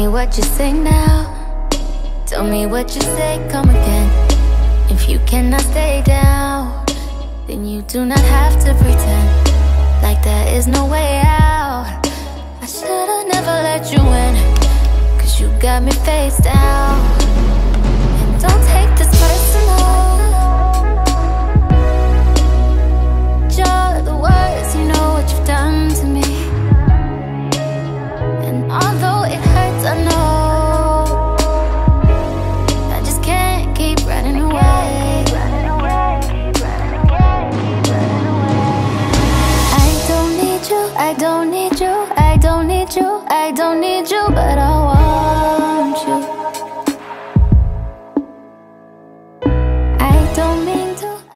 what you say now. Tell me what you say, come again. If you cannot stay down, then you do not have to pretend like there is no way out. I should've never let you in, 'cause you got me face down. And don't take this personal. You're the worst, you know what you've done to me. And although it hurts, I know I don't need you, I don't need you, but